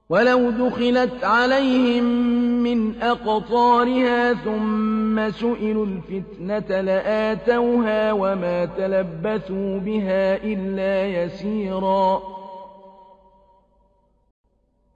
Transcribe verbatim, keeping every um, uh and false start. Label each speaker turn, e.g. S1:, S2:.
S1: وَلَوْ دُخِلَتْ عَلَيْهِم مِّنْ أَقْطَارِهَا ثُمَّ سُئِلُوا الْفِتْنَةَ لَآتَوْهَا وَمَا تَلَبَّثُوا بِهَا إِلَّا يَسِيرًا